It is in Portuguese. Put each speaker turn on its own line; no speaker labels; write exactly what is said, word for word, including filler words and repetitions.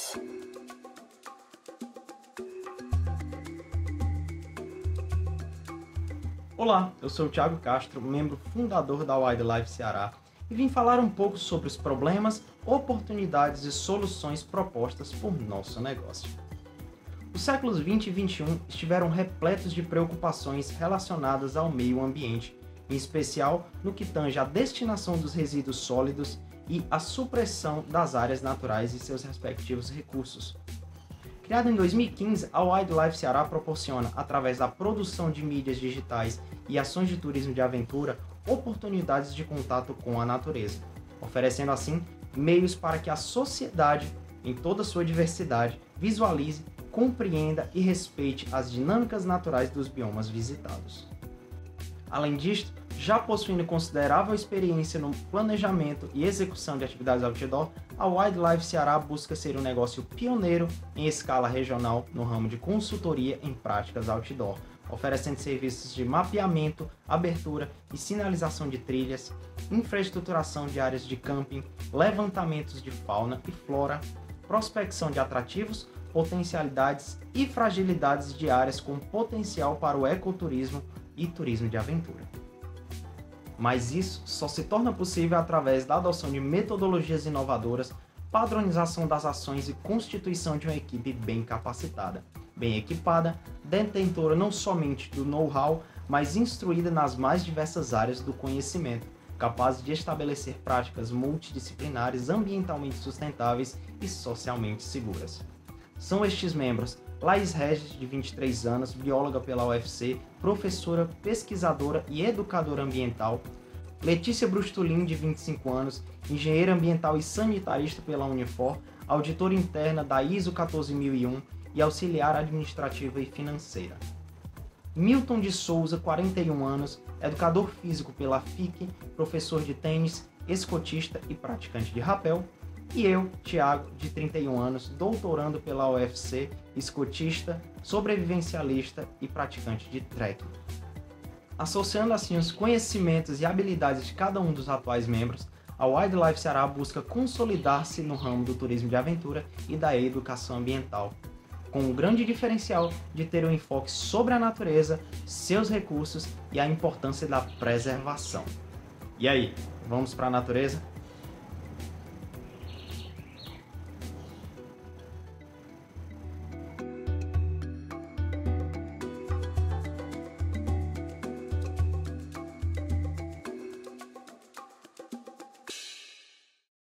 Olá, eu sou o Thiago Castro, membro fundador da Wildlife Ceará, e vim falar um pouco sobre os problemas, oportunidades e soluções propostas por nosso negócio. Os séculos vinte e vinte e um estiveram repletos de preocupações relacionadas ao meio ambiente, em especial no que tange à destinação dos resíduos sólidos e à supressão das áreas naturais e seus respectivos recursos. Criada em dois mil e quinze, a Wildlife Ceará proporciona, através da produção de mídias digitais e ações de turismo de aventura, oportunidades de contato com a natureza, oferecendo assim meios para que a sociedade, em toda sua diversidade, visualize, compreenda e respeite as dinâmicas naturais dos biomas visitados. Além disto, já possuindo considerável experiência no planejamento e execução de atividades outdoor, a Wildlife Ceará busca ser um negócio pioneiro em escala regional no ramo de consultoria em práticas outdoor, oferecendo serviços de mapeamento, abertura e sinalização de trilhas, infraestruturação de áreas de camping, levantamentos de fauna e flora, prospecção de atrativos, potencialidades e fragilidades de áreas com potencial para o ecoturismo e turismo de aventura. Mas isso só se torna possível através da adoção de metodologias inovadoras, padronização das ações e constituição de uma equipe bem capacitada, bem equipada, detentora não somente do know-how, mas instruída nas mais diversas áreas do conhecimento, capaz de estabelecer práticas multidisciplinares ambientalmente sustentáveis e socialmente seguras. São estes membros: Laís Regis, de vinte e três anos, bióloga pela U F C, professora, pesquisadora e educadora ambiental; Letícia Brustolin, de vinte e cinco anos, engenheira ambiental e sanitarista pela Unifor, auditora interna da I S O quatorze mil e um e auxiliar administrativa e financeira; Milton de Souza, quarenta e um anos, educador físico pela F I C, professor de tênis, escotista e praticante de rapel; e eu, Thiago, de trinta e um anos, doutorando pela U F C, escotista, sobrevivencialista e praticante de trekking. Associando assim os conhecimentos e habilidades de cada um dos atuais membros, a Wildlife Ceará busca consolidar-se no ramo do turismo de aventura e da educação ambiental, com o grande diferencial de ter um enfoque sobre a natureza, seus recursos e a importância da preservação. E aí, vamos para a natureza?